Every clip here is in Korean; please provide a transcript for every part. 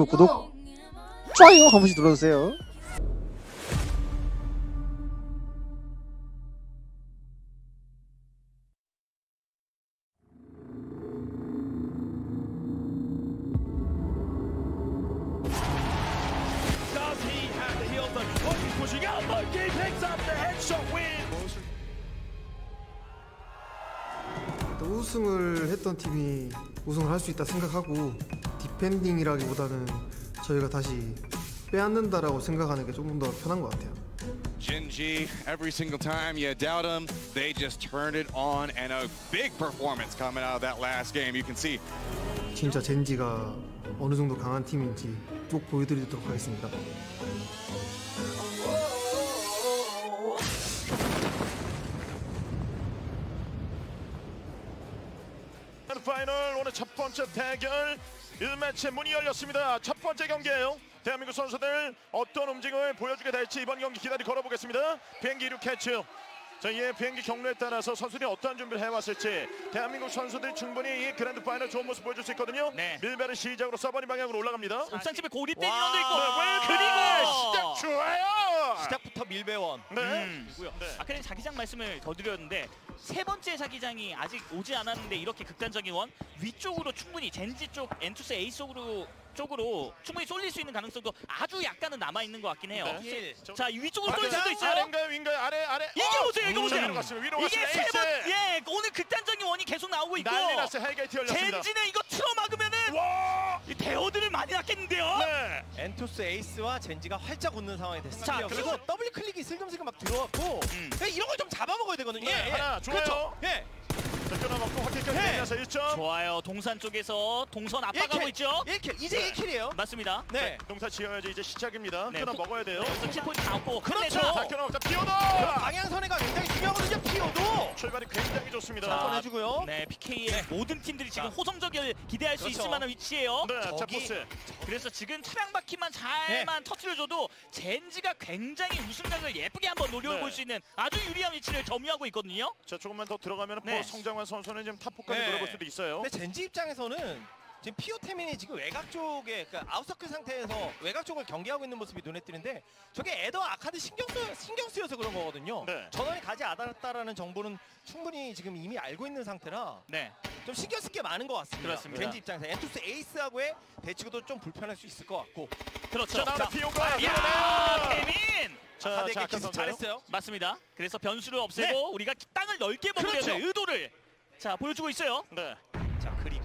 구독, 좋아요 한 번씩 눌러주세요. 우승을 했던 팀이 우승을 할 수 있다 생각하고 디펜딩이라기보다는 저희가 다시 빼앗는다라고 생각하는 게 조금 더 편한 것 같아요. Gen.G, every single time you doubt them, they just turned it on, and a big performance coming out of that last game. You can see. 진짜 젠지가 어느 정도 강한 팀인지 꼭 보여드리도록 하겠습니다. 파이널 오늘 첫 번째 대결 1매치 문이 열렸습니다. 첫 번째 경기예요. 대한민국 선수들 어떤 움직임을 보여주게 될지 이번 경기 기다리 걸어보겠습니다. 비행기 이륙 캐치. 자, 이 비행기 경로에 따라서 선수들이 어떠한 준비를 해왔을지 대한민국 선수들이 충분히 이 그랜드 파이널 좋은 모습 보여줄 수 있거든요. 네. 밀베르 시작으로 서버니 방향으로 올라갑니다. 옥상집에 고립된 인원도 있고 그리고 그리고 시작 좋아요. 시작부터 밀배원. 네. 네. 아까 전에 자기장 말씀을 더 드렸는데 세 번째 자기장이 아직 오지 않았는데 이렇게 극단적인 원 위쪽으로 충분히 젠지 쪽 엔투스 A 쪽으로 충분히 쏠릴 수 있는 가능성도 아주 약간은 남아 있는 것 같긴 해요. 네. 자, 이 위쪽으로 쏠릴 수도 있어요. 아래인가요, 위인가요, 아래. 이게 보세요, 이거 보세요. 위로 갔습니다. 위로 이게 갔습니다. 세 번, 예, 오늘 극단적인 원이 계속 나오고 있고. 난리 났어요. 헬게이트 열렸습니다. 젠지는 이거 틀어막으면은 와! 이 대어들을 많이 낳겠는데요. 네. 엔투스 에이스와 젠지가 활짝 웃는 상황이 됐어요. 자, 그리고 그렇죠. 더블 클릭이 슬금슬금 막 들어왔고 이런 걸 좀 잡아먹어야 되거든요. 네, 하나, 좋아요. 그렇죠. 예. 자, 끊어먹고 확실까지 네. 내려서 1점. 좋아요. 동산 쪽에서 동선 압박하고 있죠. 1킬. 이제 1킬이에요. 맞습니다. 네. 동사 지어야지 이제 시작입니다. 네, 끊어 먹어야 돼요. 그래서 킬포인트 다 얻고 그렇죠. 끝내서 자, 끊어 먹자. 피오도. 방향선회가 굉장히 중요하거든요. 피오도. 출발이 굉장히 좋습니다. 자, 한번 해주고요. 네, PK의 모든 팀들이 지금 호성적을 기대할 수 그렇죠. 있을 만한 위치예요. 네, 자, 저기- 포스. 그래서 지금 차량 바퀴만 잘만 터트려줘도 젠지가 굉장히 우승각을 예쁘게 한번 노려볼 네. 수 있는 아주 유리한 위치를 점유하고 있거든요. 자, 조금만 더 들어가면 네. 포 성장환 선수는 지금 탑4까지 네. 들어볼 수도 있어요. 근데 젠지 입장에서는 지금 피오 태민이 지금 외곽 쪽에 그러니까 아웃서클 상태에서 외곽 쪽을 경계하고 있는 모습이 눈에 띄는데 저게 에더 아카드 신경 쓰여서 그런 거거든요. 네. 전원이 가지 않았다라는 정보는 충분히 지금 이미 알고 있는 상태라 네, 좀 신경 쓸 게 많은 것 같습니다. 그렇습니다. 젠지 입장에서 엔투스 에이스하고의 대치구도 좀 불편할 수 있을 것 같고. 그렇죠. 자, 나오는 피오가. 야, 태민! 자, 아카드에게 아까 기술 선수요. 잘했어요. 맞습니다. 그래서 변수를 없애고 우리가 땅을 넓게 먹으려는 그렇죠. 의도를 자 보여주고 있어요. 네. 자, 그리고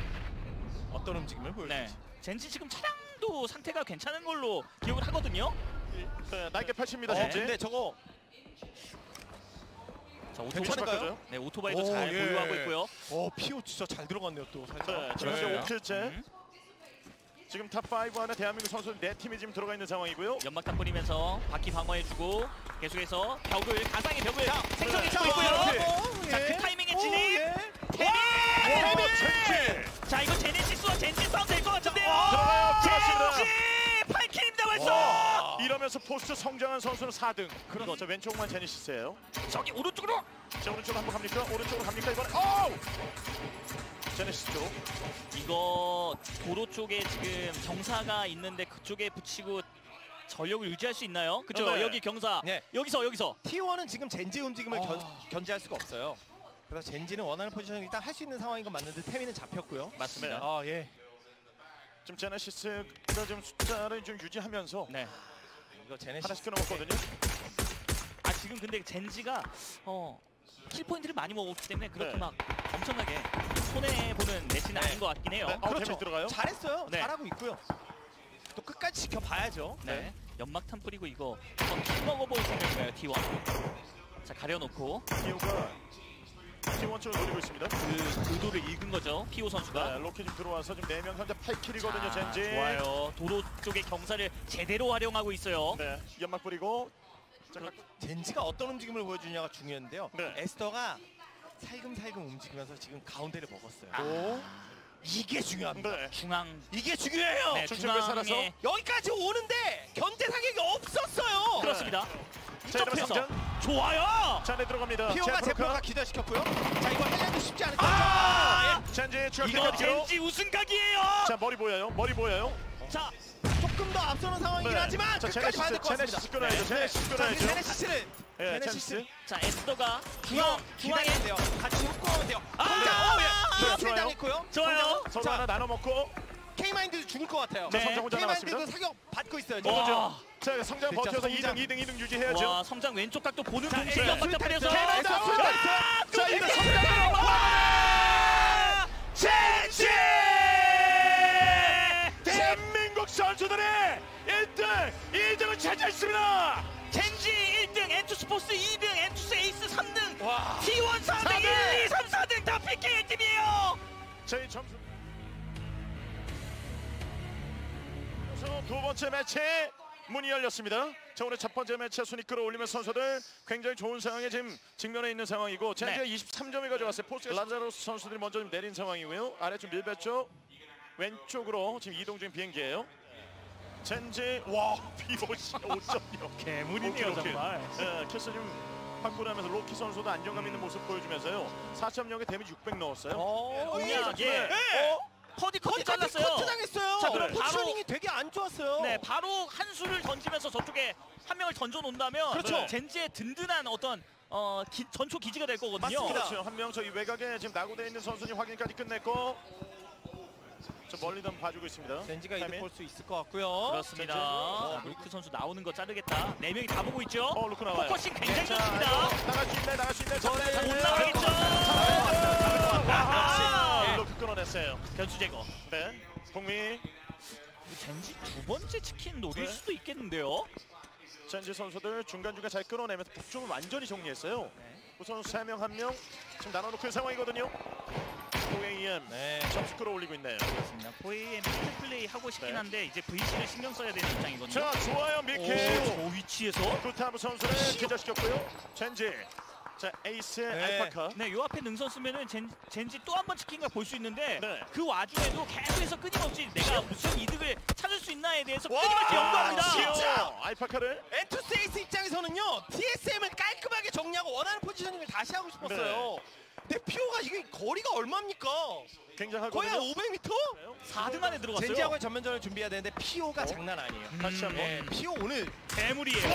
어떤 움직임을 네, 보여줄지. 젠지 지금 차량도 상태가 괜찮은 걸로 기억을 하거든요. 네, 날개 펼칩니다. 네. 젠지. 근데 저거 자, 괜찮은가요? 네, 오토바이도 오, 잘 예. 보유하고 있고요. 피오 진짜 잘 들어갔네요 또 살짝. 네, 지금 네. 5킬째. 지금 탑5 안에 대한민국 선수 4팀이 지금 들어가 있는 상황이고요. 연막탄 뿌리면서 바퀴 방어해주고 계속해서 벽을 가상의 벽을 생성해주고 자, 있고요. 예. 자, 그 타이밍에 진입. 태민! 오, 젠지. 자, 이거 제네시스와 젠지 싸움 될 것 같은데요. 들어가요. 들어갔습니다. 젠지 8킬입니다 벌써. 와, 이러면서 포스트 성장한 선수는 4등. 그렇죠. 왼쪽만 제니시스예요. 저기 오른쪽으로. 자, 오른쪽으로 한번 갑니까? 오른쪽으로 갑니까? 이번에. 어우! 제네시스 쪽. 이거 도로 쪽에 지금 경사가 있는데 그쪽에 붙이고 전력을 유지할 수 있나요? 그죠? 네. 여기 경사. 네. 여기서. T1은 지금 젠지 움직임을 견제할 수가 없어요. 그래서 젠지는 원하는 포지션을 일단 할 수 있는 상황인 건 맞는데 태민은 잡혔고요. 맞습니다. 네. 예. 지금 제네시스가 지금 숫자를 좀 유지하면서 네. 이거 제네시스 하나씩 끊어먹거든요. 아, 지금 근데 젠지가 킬 포인트를 많이 먹었기 때문에 그렇게 네. 막 엄청나게 손해 보는 매치는 아닌 것 같긴 해요. 네. 데미지 들어가요? 잘했어요. 네. 잘하고 있고요. 또 끝까지 지켜봐야죠. 네. 연막탄 뿌리고 이거 한번 킬 먹어볼 생각인가요, T1? 자, 가려놓고 피오가 T1 쪽을 노리고 있습니다. 그 의도를 읽은 거죠, 피오 선수가. 네, 로켓 지금 들어와서 지금 4명 현재 8킬이거든요, 젠지. 좋아요. 도로 쪽의 경사를 제대로 활용하고 있어요. 네, 연막 뿌리고. 자, 젠지가 어떤 움직임을 보여주냐가 중요한데요. 네. 에스더가 살금살금 움직이면서 지금 가운데를 먹었어요. 오. 이게 중요합니다. 네. 중앙. 이게 중요해요. 네, 중앙에 살아서. 중앙에. 여기까지 오는데 견제 사격이 없었어요. 그렇습니다. 자, 이러면 이쪽에서 성장. 좋아요. 자, 네, 들어갑니다. 피오가 제프로카. 제프로가 기대시켰고요. 자, 이거 헬렌도 쉽지 않을 것 아! 같아요. 젠지 이거 추격기까지요. 젠지 우승각이에요. 자, 머리 보여요. 머리 보여요. 자, 조금 더 앞서는 상황이긴 하지만 자, 끝까지 봐야 될 것 같습니다. 제네시스 끊어야죠. 제네시스 자, 끊어야죠. 제네시스를 예, 제네시스 제네시스. 자 에스더가 중앙에 중앙에 돼요. 같이 묶어오면 돼요. 아, 아, 좋아요. 당했고요. 좋아요. 서로 자, 하나 나눠 먹고. K마인드도 죽을 것 같아요. 자, 성장 혼자 K마인드도 남았습니다. 사격 받고 있어요. 와. 지금. 자, 성장 진짜 버텨서 성장. 2등 유지해야죠. 와 성장 왼쪽 각도 보는 자, 동시에 에이스 연막 잡혀서 스윗 자, 이거 성장으로 젠지 대한민국 선수들의 1등, 2등을 차지했습니다. 젠지 1등, 엔투스포스 2등, 엔투스 에이스 3등, 와. T1 4등, 4등. 1, 2, 3, 4등 다 PK 팀이에요. 저희 점수. 그래서 두 번째 매치 문이 열렸습니다. 자, 오늘 첫 번째 매치 순위 끌어올리면서 선수들 굉장히 좋은 상황에 지금 직면해 있는 상황이고 젠지가 네. 23점을 가져갔어요. 포스가 라자로스 선수들이 먼저 좀 내린 상황이고요. 아래쪽 밀배 쪽 왼쪽으로 지금 이동 중인 비행기예요. 젠지 와 비보시 5점이요. 괴물이네요, 정말. 예, 캐스 지금 확보를 하면서 로키 선수도 안정감 있는 모습 보여주면서요. 4.0에 데미지 600 넣었어요. 공략에 네. 커디 잘랐어요. 커트 당했어요. 자, 그럼 네. 바로- 포지셔닝이 되게 안 좋았어요. 네, 바로 한 수를 던지면서 저쪽에 한 명을 던져 놓는다면 그렇죠. 젠지의 든든한 어떤 전초 기지가 될 거거든요. 맞습니다. 그렇죠. 한 명 저희 외곽에 지금 낙오되어 있는 선수님 확인까지 끝냈고 저 멀리도 한번 봐주고 있습니다. 젠지가 타이밍. 이득 볼 수 있을 것 같고요. 그렇습니다. 젠지. 자, 루크 선수 나오는 거 자르겠다. 4명이 다 보고 있죠. 루크 나와요. 포커싱 굉장히 자, 좋습니다. 이거 나갈 수 있네, 나갈 수 있네. 전에 못 나가겠죠. 아, 루크 끊어냈어요. 변수 제거. 네, 동미 젠지 두 번째 치킨 노릴 네. 수도 있겠는데요. 젠지 선수들 중간중간 잘 끊어내면서 북쪽을 완전히 정리했어요. 네. 우선 3명 1명 지금 나눠놓고 있는 상황이거든요. OAM 네. 점수 끌어올리고 있네요. 그렇습니다. 4AM 피드 플레이 하고 싶긴 네. 한데 이제 VC를 신경 써야 되는 입장이거든요. 자, 좋아요, 밀키. 저 위치에서 구타브 선수를 기절시켰고요. 젠지. 자, 에이스 네. 알파카. 네, 요 앞에 능선 쓰면은 젠지 또 한 번 치킨가 볼 수 있는데 네. 그 와중에도 계속해서 끊임없이 내가 무슨 이득을 찾을 수 있나에 대해서 끊임없이 연구합니다. 진짜! 알파카를 엔투스 에이스 입장에서는요 TSM을 깔끔하게 정리하고 원하는 포지셔닝을 다시 하고 싶었어요. 근데 피오가 이게 거리가 얼마입니까? 거의 굉장하거든요. 한 500m? 4등 안에 들어갔어요. 젠지하고의 전면전을 준비해야 되는데 피오가 장난 아니에요. 다시 한번. 네, 피오 오늘 괴물이에요.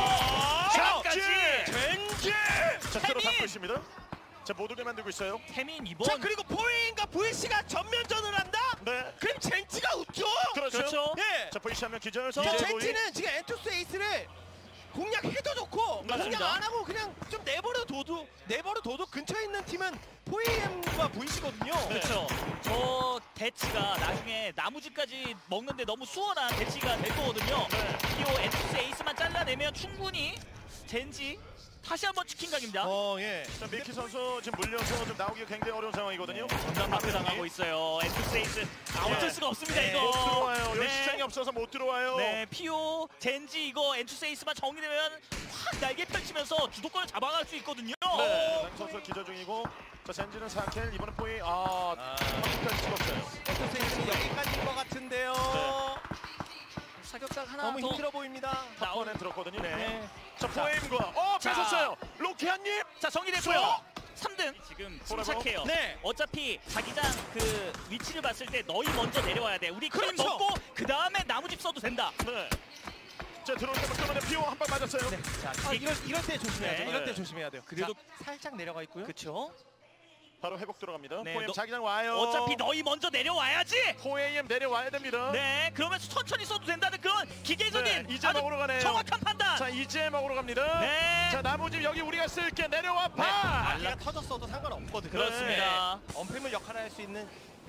잡지! 젠지! 자, 들어 담고 있습니다. 자, 모두게 만들고 있어요. 태민 이번 자 그리고 포웨인과 VC가 전면전을 한다? 네. 그럼 젠지가 웃죠? 그렇죠. 네. 자, VC 하면 기절. 자, DJ 보이. 젠지는 지금 엔투스 에이스를 공략해도 좋고 맞습니다. 공략 안 하고 그냥 좀 내버려둬도 근처에 있는 팀은 포웨인과 VC거든요. 네. 그렇죠. 저 대치가 나중에 나무집까지 먹는데 너무 수월한 대치가 될 거거든요. 네. 피오 엔투스 에이스만 잘라내면 충분히 젠지 다시 한번 치킨 각입니다. 예. 자, 밀키 선수 지금 물려서 좀 나오기가 굉장히 어려운 상황이거든요. 전담 마크 당하고 있어요. 엔투스 에이스 어쩔 수가 없습니다. 네. 이거 못 들어와요. 여기 네. 시장이 없어서 못 들어와요. 네, 피오, 젠지 이거 엔투스 에이스만 정리되면 확 날개 펼치면서 주도권을 잡아갈 수 있거든요. 네. 남 선수 기절 중이고. 자, 젠지는 4킬. 이번엔 포이. 확인까지 찍었어요. 엔투스 에이스는 여기까지인 것 같은데요. 사격각 하나 너무 더 힘들어 보입니다. 탑번에 들었거든요. 네. 자, 포에임과 자. 뺏었어요. 로키아님. 자, 정리됐고요. 3등 지금 뭐라고? 침착해요. 네. 어차피 자기장 그 위치를 봤을 때 너희 먼저 내려와야 돼. 우리 킬 그렇죠. 먹고 그 다음에 나무집 써도 된다. 네. 자, 들어올 때만 끊어내 피오 한 방 맞았어요. 자, 이럴 때 조심해야죠. 네. 이럴 때 조심해야 돼요. 그래도- 자, 살짝 내려가 있고요. 그렇죠. 바로 회복 들어갑니다. 네, 포에임 자기장 와요. 어차피 너희 먼저 내려와야지. 포에임 내려와야 됩니다. 네, 그러면서 천천히 써도 된다는 그런 기계적인 네, 이제 아주 먹으러 가네요. 정확한 판단. 자, 이제 먹으러 갑니다. 네. 자, 나무집 여기 우리가 쓸게. 내려와 봐. 아기가 터졌어도 상관없거든요. 그렇습니다. 네. 언패물 역할을 할 수 있는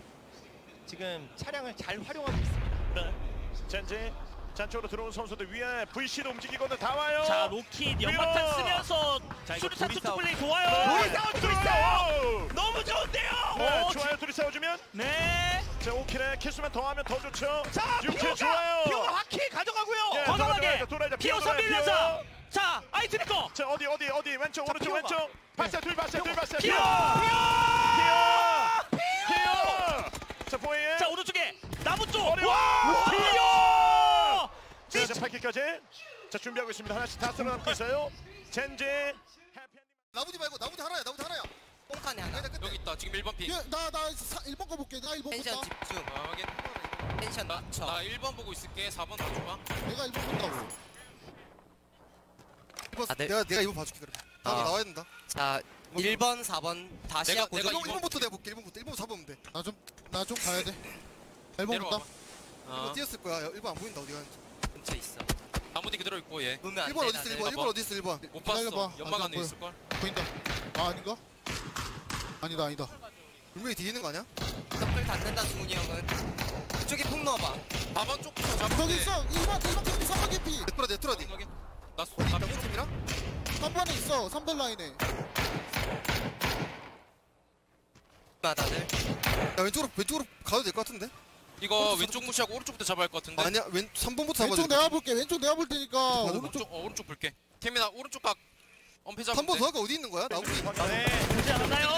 지금 차량을 잘 활용하고 있습니다. 네. 젠지 잔쪽으로 들어온 선수들 위에 VC도 움직이거든. 다 와요. 자, 로킷 연막탄 밀어. 쓰면서 자, 이거 수류탄 둘이 투투 싸움. 플레이 좋아요. 둘이 싸워주고 있어요. 너무 좋은데요. 네, 좋아요. 둘이 싸워주면 네. 자, 5킬에 킬수만 더하면 더 좋죠. 자, 6킬 좋아요. 피오가 확킬 가져가고요. 예. 과감하게 돌아야죠. 피오 돌아야죠. 3일 피오. 연사. 자, 아이트리 거. 자, 어디 왼쪽 오른쪽 피오가. 왼쪽. 발사 둘 발사 둘 발사. 피오. 피오. 자, 포에임. 자, 오른쪽에 나무 쪽. 어려워. 피오. 자, 이제 8킬까지. 자, 준비하고 있습니다. 하나씩 다 쓸어놓고 있어요. 젠지. 나무지 말고 나무지 하나야 나무지 하나야 뽕칸에 하나. 여기 여기 있다. 지금 1번 픽. 나 1번 거 볼게 나 1번 텐션 볼까 집중. 아 확인 텐션 낮춰. 나 1번 보고 있을게. 4번 봐줘봐. 내가 1번 본다고. 다들- 내가 2번 봐줄게 그래. 나와야 된다. 자, 1번, 4번 다시야 고정. 1번부터 내가 볼게. 1번 4번 돼. 나 좀 가야 돼. 1번 본다. 1번 뛰었을 거야. 1번 안 보인다 어디가. 근처 있어. 나무디 그대로 있고 얘. 1번 어디 있어? 1번 어디 있어? 1번. 못 봤어. 기다려봐. 연막 안 안에 보여. 있을 걸. 보인다. 아닌가? 아니다. 분명히 뒤에 있는 거 아니야? 덕을 닫는다 승훈이 형은. 그쪽에 폭 넣어봐. 4번 쪽부터 잡을게. 저기 있어. 2번 개피, 3번 개피. 네트라디. 나 어디 있다? 팀이랑? 3번에 있어. 3번 라인에. 나 다들. 야 왼쪽으로 가도 될 것 같은데? 이거 왼쪽 무시하고 오른쪽부터 잡아야 할 것 같은데. 아니야 3번부터 잡아야 돼. 왼쪽 내가 볼게. 왼쪽 내가 볼 테니까. 오른쪽 볼게. 태민아 오른쪽 각 엄폐 잡으면 3번 더가 어디 있는 거야? 나무디. 네, 보지 않았나요?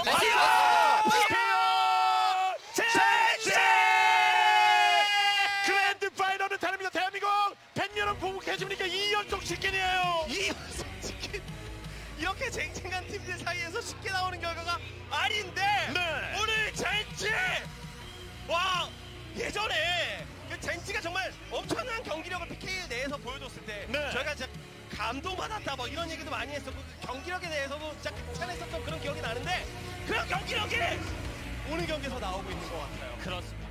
젠지! 그랜드 파이널은 다릅니다. 대한민국 100년은 보고 계십니까? 2연속 치킨이에요. 이렇게 쟁쟁한 팀들 사이에서 쉽게 나오는 결과가 아닌데 네. 오늘 젠지 와 예전에 그 젠지가 정말 엄청난 경기력을 PK 내에서 보여줬을 때 네. 저희가 진짜 감동받았다 뭐 이런 얘기도 많이 했었고 그 경기력에 대해서도 진짜 극찬했었던 그런 기억이 나는데 그런 경기력이 오늘 경기에서 나오고 있는 것 같아요. 그렇습니다.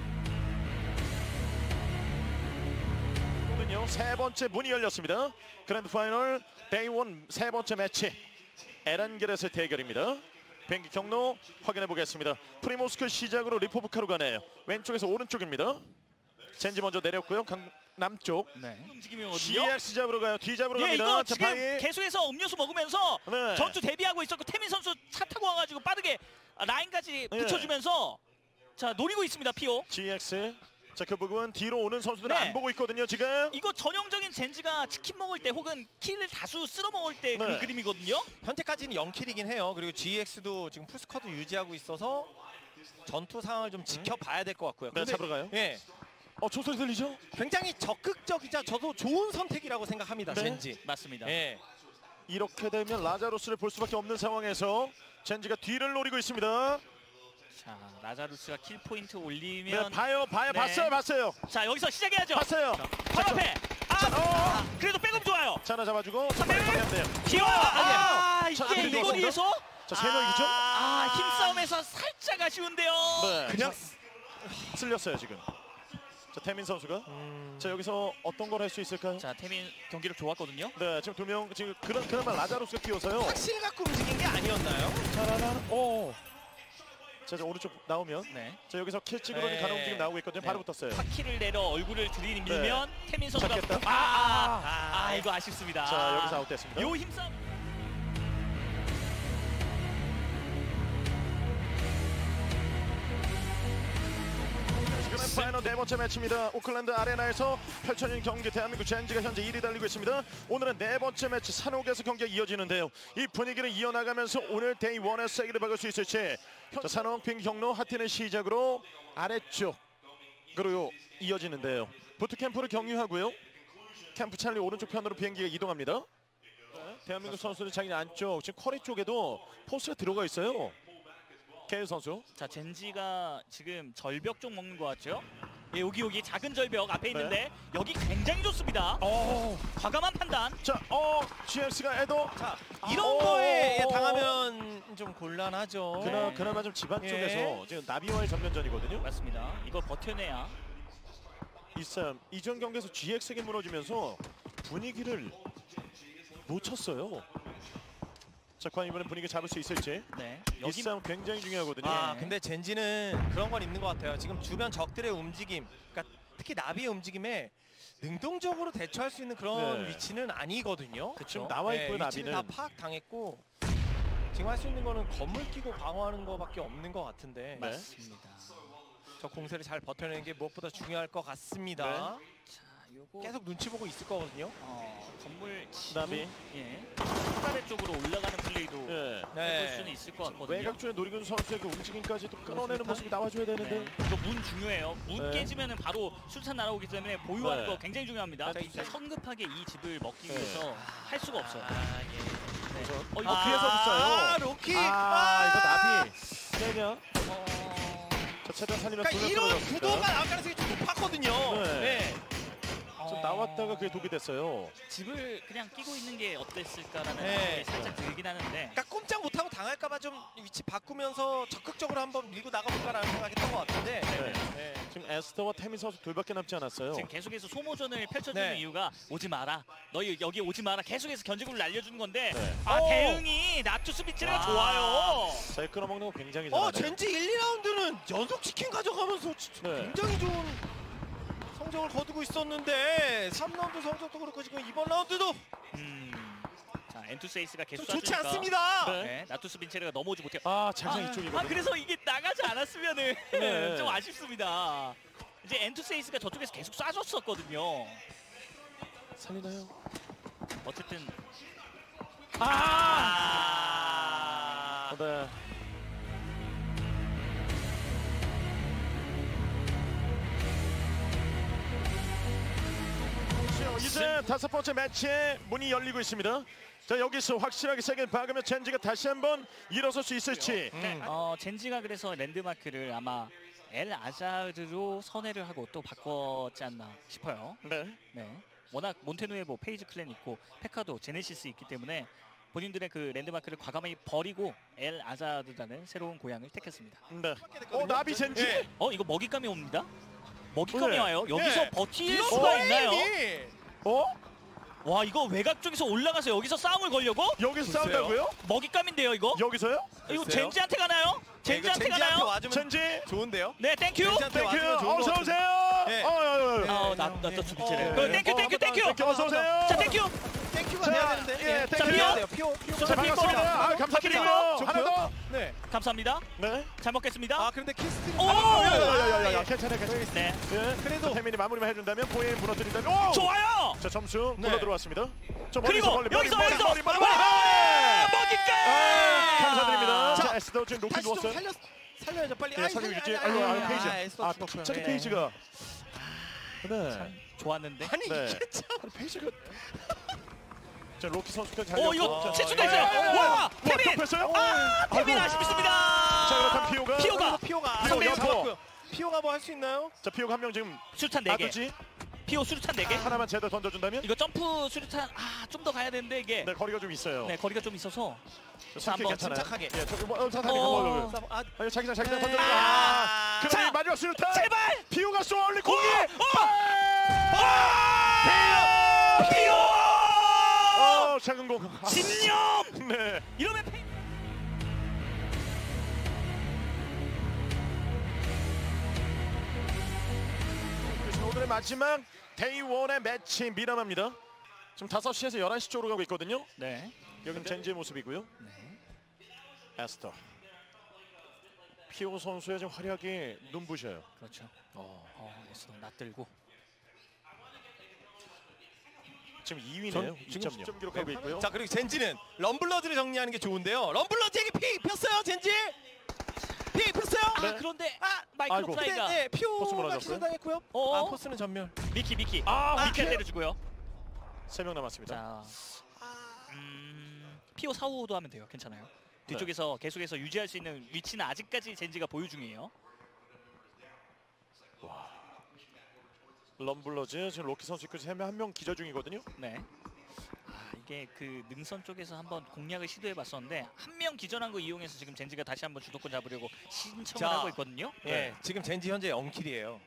오늘요 세 번째 문이 열렸습니다. 그랜드 파이널 데이 1 세 번째 매치 에란겔에서의 대결입니다. 비행기 경로 확인해 보겠습니다. 프리모스크 시작으로 리포브카로 가네요. 왼쪽에서 오른쪽입니다. 젠지 먼저 내렸고요. 남쪽 네. 움직임이거든요. GX 잡으러 가요. D 잡으러 예, 갑니다. 이거 자, 지금 바이. 계속해서 음료수 먹으면서 네. 전투 대비하고 있었고 태민 선수 차 타고 와가지고 빠르게 라인까지 네. 붙여주면서 자 노리고 있습니다. 피오. GX. 자, 그 부분 뒤로 오는 선수들은 네. 안 보고 있거든요. 지금. 이거 전형적인 젠지가 치킨 먹을 때 혹은 킬을 다수 쓸어 먹을 때 그 네. 그림이거든요. 현재까지는 0킬이긴 해요. 그리고 GX도 지금 풀스쿼드 유지하고 있어서 전투 상황을 좀 지켜봐야 될 것 같고요. 네, 잡으러 가요. 예, 총소리 들리죠? 굉장히 적극적이자 저도 좋은 선택이라고 생각합니다. 네. 젠지. 맞습니다. 예. 이렇게 되면 라자로스를 볼 수밖에 없는 상황에서 젠지가 뒤를 노리고 있습니다. 자 라자루스가 킬 포인트 네, 올리면 봐요. 네. 봤어요. 자 여기서 시작해야죠. 봤어요. 바로 앞에. 그래도 백업 좋아요. 자, 하나 잡아주고 선배! 하면 돼요. 기와. 자, 이게 앞에 이 누가 거리에서 자, 세 명이죠? 힘싸움에서 살짝 아쉬운데요. 네. 그냥 쓸렸어요, 지금. 자, 태민 선수가. 자, 여기서 어떤 걸 할 수 있을까요? 자 태민 경기력 좋았거든요. 네, 지금 두 명 지금 그나마 라자로스가 뛰어서요. 확실 갖고 움직인 게 아니었나요? 오. 자, 오른쪽 나오면 네. 자, 여기서 킬 찍으러 네. 가는 움직임 나오고 있거든요. 바로 붙었어요. 바퀴를 내려 얼굴을 들이밀면 태민 선수가 잡겠다. 이거 아쉽습니다. 자, 여기서 아웃됐습니다. 요 힘싸움. 지금은 파이널 네 번째 매치입니다. 오클랜드 아레나에서 펼쳐진 경기 대한민국 젠지가 현재 1위 달리고 있습니다. 오늘은 네 번째 매치 산옥에서 경기가 이어지는데요. 이 분위기를 이어나가면서 오늘 데이 1의 세기를 박을 수 있을지. 자, 산옥 빙 경로 하트는 시작으로 아래쪽으로 이어지는데요. 부트캠프를 경유하고요. 캠프 찰리 오른쪽 편으로 비행기가 이동합니다. 대한민국 선수는 자기 안쪽 지금 커리 쪽에도 포스가 들어가 있어요. 케일 선수. 자 젠지가 지금 절벽 쪽 먹는 것 같죠? 예, 여기 작은 절벽 앞에 있는데 여기 굉장히 좋습니다. 과감한 판단. 자, GX가 에도. 자, 이런 거에 당하면 좀 곤란하죠. 그나마 좀 집안 예. 쪽에서 지금 나비와의 전면전이거든요. 맞습니다. 이거 버텨내야. 이 싸움 이전 경기에서 GX에게 무너지면서 분위기를 놓쳤어요. 자, 과연 이번에 분위기 잡을 수 있을지. 네. 이 싸움 굉장히 중요하거든요. 근데 젠지는 그런 건 있는 것 같아요. 지금 주변 적들의 움직임, 그러니까 특히 나비의 움직임에 능동적으로 대처할 수 있는 그런 네. 위치는 아니거든요. 지금 나와 있고요, 위치를 나비는. 다 파악당했고 지금 할 수 있는 거는 건물 끼고 방어하는 거밖에 없는 것 같은데 네. 맞습니다. 저 공세를 잘 버텨내는 게 무엇보다 중요할 것 같습니다. 자, 요거 계속 눈치 보고 있을 거거든요. 건물 나비. 예. 아래 쪽으로 올라가는 플레이도 예. 해볼 수는 있을 것 같거든요. 외곽 쪽에 노리군 선수의 그 움직임까지 또 끌어내는 수류탄? 모습이 나와줘야 되는데. 네. 이거 문 중요해요. 문 네. 깨지면은 바로 술탄 날아오기 때문에 보유하는 네. 거 굉장히 중요합니다. 자, 이제- 성급하게 이 집을 먹기 네. 위해서 할 수가 없어요. 예. 네. 이거 이거 뒤에서 있어요. 로키. 이거 나비. 세냐? 자, 최대한 살리면서 그러니까 두명 이런 끊어졌습니다. 구도가 나올 가능성이 좀 높았거든요. 네. 네. 좀 나왔다가 그게 독이 됐어요. 집을 그냥 끼고 있는 게 어땠을까라는 네. 생각이 살짝 들긴 하는데 그러니까 꼼짝 못하고 당할까봐 좀 위치 바꾸면서 적극적으로 한번 밀고 나가볼까라는 생각했던 것 같은데. 네. 네. 지금 에스더와 태민 선수 둘밖에 남지 않았어요. 지금 계속해서 소모전을 펼쳐주는 네. 이유가 오지 마라. 너희 여기 오지 마라. 계속해서 견제구를 날려주는 건데 네. 대응이 나투스 비치가 와. 좋아요. 자, 끊어먹는 거 굉장히 잘하네요. 젠지 1, 2라운드는 연속 치킨 가져가면서 네. 굉장히 좋은 성적을 거두고 있었는데 3라운드 성적도 그렇고 지금 이번 라운드도 자, 엔투세이스가 계속 좀 좋지 쏴주니까. 않습니다. 네, 나투스 빈체르가 넘어오지 못해요. 장상 이쪽이거든요. 그래서 이게 나가지 않았으면은 네. 좀 아쉽습니다. 이제 엔투세이스가 저쪽에서 계속 쏴줬었거든요. 살리나요? 어쨌든 네. 이제 다섯 번째 매치의 문이 열리고 있습니다. 자, 여기서 확실하게 세게 박으면 젠지가 다시 한번 일어설 수 있을지. 젠지가 그래서 랜드마크를 아마 엘 아자르로 선회를 하고 또 바꿨지 않나 싶어요. 네. 네. 워낙 몬테누에 뭐 페이지 클랜 있고 페카도 제네시스 있기 때문에 본인들의 그 랜드마크를 과감히 버리고 엘 아자르라는 새로운 고향을 택했습니다. 네. 나비 젠지. 네. 이거 먹잇감이 옵니다. 먹잇감이 네. 와요. 여기서 네. 버틸 수가 있나요? 어? 와, 이거 외곽 쪽에서 올라가서 여기서 싸움을 걸려고? 여기서 싸운다고요? 먹잇감인데요, 이거? 여기서요? 이거 글쎄요. 젠지한테 가나요? 젠지한테 젠지한테 가나요? 와주면 젠지. 좋은데요? 네, 땡큐. 젠지한테 땡큐. 와주면 좋은 것 어서 같은데. 오세요. 네. 나투스 비체를. 네. 땡큐. 땡큐. 어서 오세요. 자, 땡큐. 땡큐가 자, 돼야 되는데. 예, 땡큐 땡큐. 해야 돼요. 피오. 자, 반갑습니다. 감사드리고요. 하나 더. 네. 감사합니다. 네. 잘 먹겠습니다. 아, 그런데 키스팅. 오! 야야야야. 괜찮아. 네. 예. 그래도 태민이 마무리만 해준다면 포에 무너뜨린다면. 오! 좋아요. 자, 점수 네. 굴러 들어왔습니다. 저 그리고 멀리, 여기서 머리. 먹잇감. 감사드립니다. 자, 자, 에스더 지금 높이 다시 좀 누웠어요. 살려야죠. 빨리. 예, 살리고 있지. 페이지. 에스더 죽었고요. 갑자기 네. 페이지가. 네. 좋았는데. 아니 네. 이게 참. 페이지가. 자, 로키 선수까지 잘. 이거 실수가 예, 있어요. 와, 태민. 뺐어요? 태민 아쉽습니다. 자, 그렇다면 피오가. 피오가. 피오가 피오 네, 연포. 잡았고요. 피오가 뭐 할 수 있나요? 자, 피오가 한 명 지금 수류탄 4개. 아두지 피오 수류탄 4개. 하나만 제대로 던져준다면. 이거 점프 수류탄 좀 더 가야 되는데 이게 네, 거리가 좀 있어요. 네, 거리가 좀 있어서 자, 한번 괜찮아요. 침착하게. 예, 저기 뭐, 사탄이 어. 아, 아니, 자기장 던져. 아. 그럼 자, 마지막 수류탄. 제발. 피오가 쏠리 공이. 피오! 작은 공. 집념! 네. 이러면 페이... 그래서 오늘의 마지막 데이 1의 매치 미라마입니다. 지금 5시에서 11시 쪽으로 가고 있거든요. 네. 여기는 젠지의 모습이고요. 에스터. 피오 선수의 지금 활약이 눈부셔요. 그렇죠. 그래서 낯들고. 지금 2위네요. 지금 2.0 기록하고 있고요. 자, 그리고 젠지는 럼블러드를 정리하는 게 좋은데요. 럼블러드에게 피 폈어요, 젠지. 피 폈어요. 네. 그런데 아이고. 마이크로 플라이가 네, 포스 피오가 무너졌고요. 기절당했고요. 포스는 전멸. 미키. 미키 그래요? 때려주고요. 3명 남았습니다. 자, 피오 사우도 하면 돼요. 괜찮아요. 뒤쪽에서 계속해서 유지할 수 있는 위치는 아직까지 젠지가 보유 중이에요. 럼블러즈 지금 로키 선수 있고 3명 한 명 기절 중이거든요. 네. 이게 그 능선 쪽에서 한번 공략을 시도해봤었는데 한 명 기절한 거 이용해서 지금 젠지가 다시 한번 주도권 잡으려고 신청을 자, 하고 있거든요. 네, 지금 젠지 현재 0킬이에요.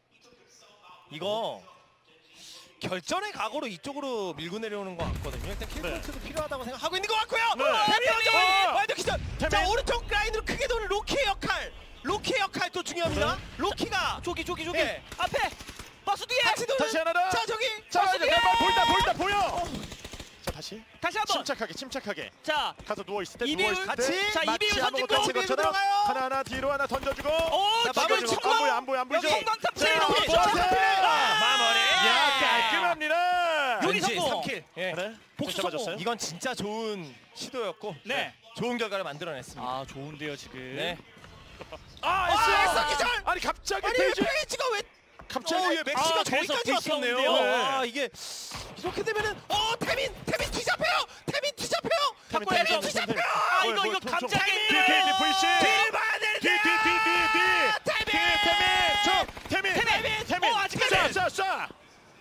이거 결전의 각오로 이쪽으로 밀고 내려오는 것 같거든요. 일단 킬 포인트도 필요하다고 생각하고 있는 것 같고요. 네. 와이드 키전. 자, 오른쪽 라인으로 크게 도는 로키의 역할. 로키의 역할 또 중요합니다. 로키가 조기 네. 앞에 버스 뒤에 같이 도는. 다시 하나 더. 자, 저기. 자, 버스 이제 뒤에! 보여. 자, 다시 한번 침착하게 자 가서 누워 있을 때 이비율 누워 있을 같이. 때 자, 마치 이비율 아무것도 선진공 없는 것처럼 들어가요. 하나 뒤로 하나 던져주고. 자, 마무리 던져주고. 치고. 안 보이죠? 성광탑 자, 체인으로 보세요. 마무리. 야, 깔끔합니다. 요리 젠지 성공. 3킬. 예. 네. 복수 진짜 맞았어요. 성공. 이건 진짜 좋은 시도였고 네. 좋은 결과를 만들어냈습니다. 좋은데요 지금. 네. 에스 기절! 아니 갑자기 아니 페이지 페이지가 왜 갑자기 예, 맥시가 그래서 저기까지 왔었네요. 뒤집혔는데요. 아, 이게 이렇게 되면은 태민 뒤잡혀요. 태민 뒤잡혀요. 태민 뒤잡혀요. 이거 감자게 뒤 뒤를 봐야 되는데. 뒤 태민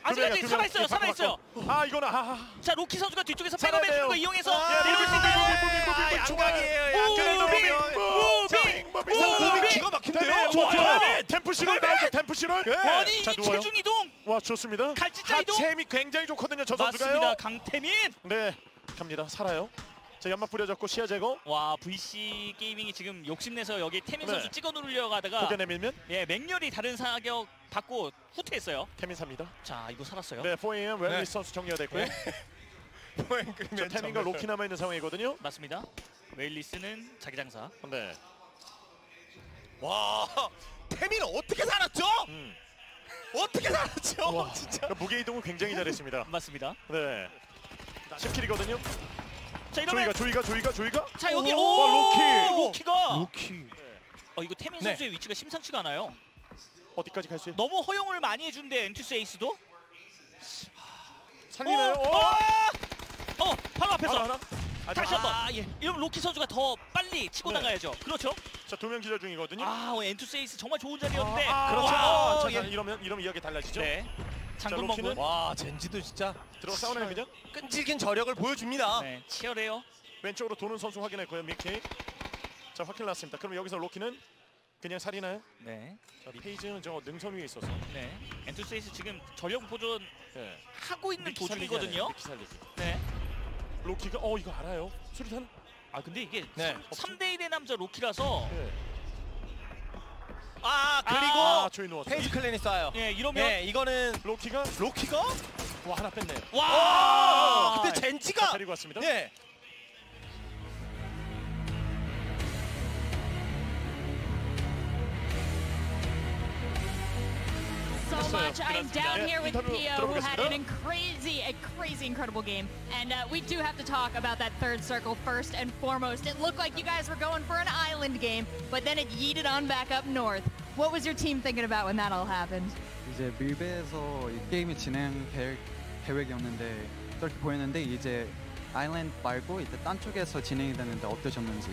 아직까지 두 명. 살아있어요. 살아있어요. 아 이거는 자 로키 선수가 뒤쪽에서 살아야 백업해 주는 거 돼요. 이용해서 아, 내려올 수 있나요? 무빙 기가 막힌데요. 좋아요. 템프 실을 나오죠. 템프 실을. 아니 자 이 누워요. 체중 이동. 와 좋습니다. 갈진자 이동. 하체미 굉장히 좋거든요. 저 맞습니다. 선수가요. 강태민. 네 갑니다. 살아요. 자 연막 뿌려졌고 시야 제거. 와 VC 게이밍이 지금 욕심내서 여기 태민 네. 선수 찍어 누르려고 하다가 고개 내밀면 예 맹렬히 다른 사격 받고 후퇴했어요. 태민 삽니다. 자 이거 살았어요. 네 4AM 웰리스 선수 정리가 됐고요. 저 태민과 로키 남아 있는 상황이거든요. 맞습니다. 웨일리스는 자기 장사. 네. 와 태민은 어떻게 살았죠? 어떻게 살았죠? 와 진짜. 그러니까 무게 이동을 굉장히 잘했습니다. 맞습니다. 네. 10킬이거든요. 자 이러면 조이가. 자 여기 오! 오 와, 로키가 로키. 이거 태민 네. 선수의 위치가 심상치가 않아요. 어디까지 갈 수 있? 너무 허용을 많이 해준대 엔투스 에이스도. 살리나요? 바로 앞에서 하나. 다시 한번. 예. 이러면 로키 선수가 더 빨리 치고 네. 나가야죠. 그렇죠? 자 2명 기절 중이거든요. 엔투스 에이스 정말 좋은 자리였는데. 그렇죠. 와, 자, 예. 이러면 이야기 달라지죠. 네. 장군 로키는? 먹은. 와 젠지도 진짜 들어가 싸우는 겁니다. 끈질긴 저력을 보여줍니다. 네. 치열해요. 왼쪽으로 도는 선수 확인했고요. 미키. 자 확인 났습니다. 그럼 여기서 로키는 그냥 살이나요? 네. 자 페이지는 저 능선 위에 있어서. 네. 엔투스 에이스 지금 전력 보존 네. 하고 있는 미키 살리기 도중이거든요. 하네요. 미키 살리기. 네. 로키가 이거 알아요. 수리탄. 근데 이게 네. 3대 1의 남자 로키라서 네. 그리고 조이 누웠어. 페이지 클랜이 쏴요. 예, 이러면 네 이거는 로키가 와 하나 뺐네요. 와! 근데 젠지가 데리고 왔습니다. 네. So much. I'm down Yeah, here with 인터뷰 Pio, who had 들어보겠습니다. a crazy, incredible game. And we do have to talk about that third circle first and foremost. It looked like you guys were going for an island game, but then it yeeted on back up north. What was your team thinking about when that all happened? 이제 밀배에서 이 게임이 진행될 계획이었는데 그렇게 보였는데 이제 아일랜드 말고 이제 딴 쪽에서 진행이 되는데 어떠셨는지.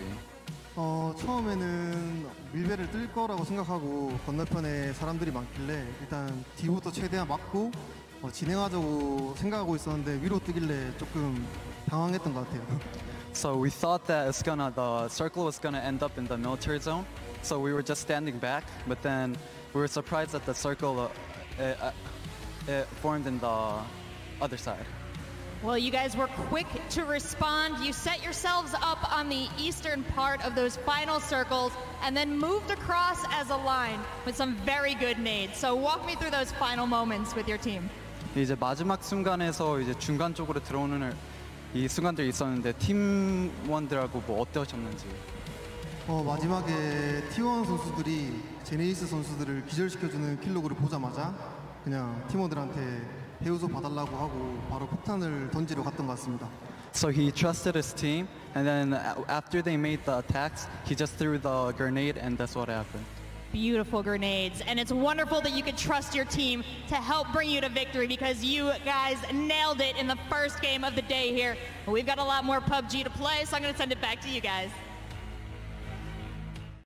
처음에는 밀배를 뜰 거라고 생각하고 건너편에 사람들이 많길래 일단 뒤부터 최대한 막고 진행하자고 생각하고 있었는데 위로 뜨길래 조금 당황했던 것 같아요. So we thought that the circle was gonna end up in the military zone. So we were just standing back, but then we were surprised that the circle it formed in the other side. Well, you guys were quick to respond. You set yourselves up on the eastern part of those final circles and then moved across as a line with some very good nades. So walk me through those final moments with your team. 이제 마지막 순간에서 이제 중간 쪽으로 들어오는 이 순간들이 있었는데 팀원들하고 뭐 어떠셨는지. 마지막에 T1 선수들이 제네이스 선수들을 기절시켜주는 킬로그를 보자마자 그냥 팀원들한테 해우소 봐달라고 하고 바로 폭탄을 던지러 갔던 것 같습니다. So he trusted his team, and then after they made the attacks, he just threw the grenade, and that's what happened. Beautiful grenades. And it's wonderful that you could trust your team to help bring you to victory because you guys nailed it in the first game of the day here. But we've got a lot more PUBG to play, so I'm going to send it back to you guys.